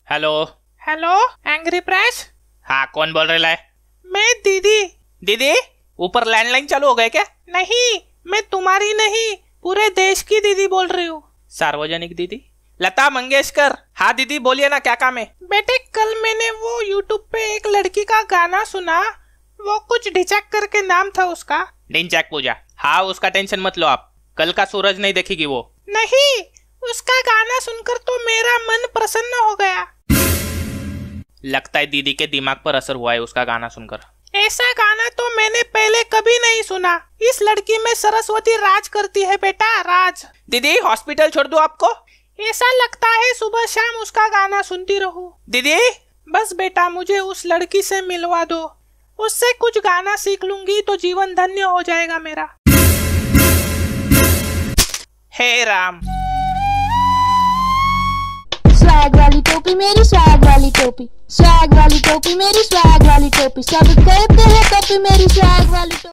Hello. Hello, angry Prash. हाँ, कौन बोल रहा है? मैं दीदी। दीदी, ऊपर लैंडलाइन चालू हो गए क्या? नहीं, मैं तुम्हारी नहीं, पूरे देश की दीदी बोल रही हूँ। सार्वजनिक दीदी? लता मंगेशकर। हाँ दीदी, बोलिए ना, क्या काम है? बेटे, कल मैंने वो यूट्यूब पे एक लड़की का गाना सुना, वो कुछ ढिंचक करके नाम था उसका। ढिंचक पूजा? हाँ, उसका टेंशन मत लो आप, कल का सूरज नहीं देखेगी वो। नहीं, उसका गाना सुनकर तो मेरा मन प्रसन्न हो गया। लगता है दीदी के दिमाग पर असर हुआ है उसका गाना सुनकर। ऐसा गाना तो मैंने पहले कभी नहीं सुना। इस लड़की में सरस्वती राज करती है बेटा, राज। दीदी, हॉस्पिटल छोड़ दूं आपको? ऐसा लगता है सुबह शाम उसका गाना सुनती रहूं। दीदी, बस बेटा, मुझे उस लड़की से मिलवा दो, उससे कुछ गाना सीख लूंगी तो जीवन धन्य हो जाएगा मेरा। हे राम। स्वैग वाली टोपी मेरी, स्वैग वाली टोपी, स्वैग वाली टोपी मेरी, स्वैग वाली टोपी, सब कहते हैं टोपी मेरी, स्वैग वाली टोपी।